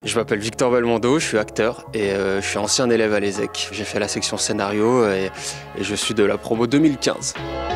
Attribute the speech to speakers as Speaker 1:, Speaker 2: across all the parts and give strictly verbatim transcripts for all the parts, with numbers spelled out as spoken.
Speaker 1: Je m'appelle Victor Belmondo, je suis acteur et euh, je suis ancien élève à l'E S E C. J'ai fait la section scénario et, et je suis de la promo deux mille quinze.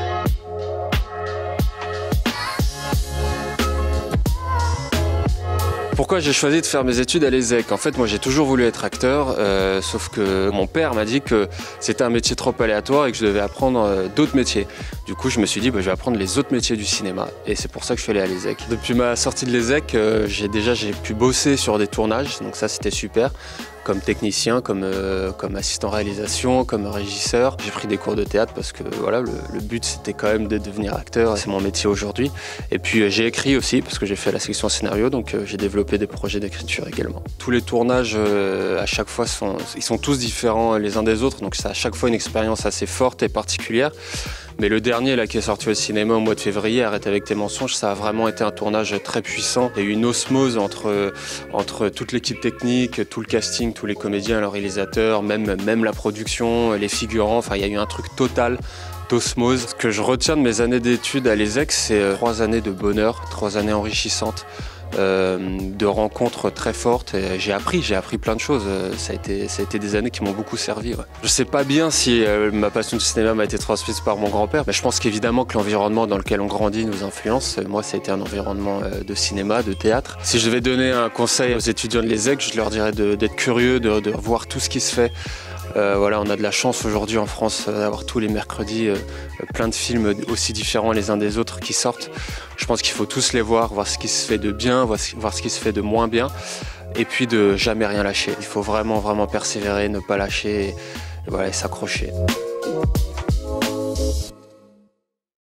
Speaker 1: Pourquoi j'ai choisi de faire mes études à l'E S E C? En fait, moi j'ai toujours voulu être acteur, euh, sauf que mon père m'a dit que c'était un métier trop aléatoire et que je devais apprendre euh, d'autres métiers. Du coup, je me suis dit, bah, je vais apprendre les autres métiers du cinéma et c'est pour ça que je suis allé à l'E S E C. Depuis ma sortie de l'E S E C, euh, j'ai déjà j'ai pu bosser sur des tournages, donc ça c'était super. Comme technicien, comme, euh, comme assistant réalisation, comme régisseur. J'ai pris des cours de théâtre parce que voilà, le, le but c'était quand même de devenir acteur, c'est mon métier aujourd'hui. Et puis euh, j'ai écrit aussi parce que j'ai fait la section scénario, donc euh, j'ai développé des projets d'écriture également. Tous les tournages euh, à chaque fois sont, ils sont tous différents les uns des autres, donc c'est à chaque fois une expérience assez forte et particulière. Mais le dernier là, qui est sorti au cinéma au mois de février, Arrête avec tes mensonges, ça a vraiment été un tournage très puissant. Il y a eu une osmose entre, entre toute l'équipe technique, tout le casting, tous les comédiens, le réalisateur, même, même la production, les figurants. Enfin, il y a eu un truc total d'osmose. Ce que je retiens de mes années d'études à l'E S E C, c'est trois années de bonheur, trois années enrichissantes. Euh, de rencontres très fortes. J'ai appris, j'ai appris plein de choses. Ça a été, ça a été des années qui m'ont beaucoup servi. Ouais. Je sais pas bien si euh, ma passion du cinéma m'a été transmise par mon grand-père, mais je pense qu'évidemment que l'environnement dans lequel on grandit nous influence. Moi, ça a été un environnement euh, de cinéma, de théâtre. Si je devais donner un conseil aux étudiants de l'E S E C, je leur dirais d'être curieux, de, de voir tout ce qui se fait. Euh, voilà, on a de la chance aujourd'hui en France d'avoir tous les mercredis euh, plein de films aussi différents les uns des autres qui sortent. Je pense qu'il faut tous les voir, voir ce qui se fait de bien, voir ce, voir ce qui se fait de moins bien, et puis de jamais rien lâcher. Il faut vraiment, vraiment persévérer, ne pas lâcher et, et voilà, et s'accrocher.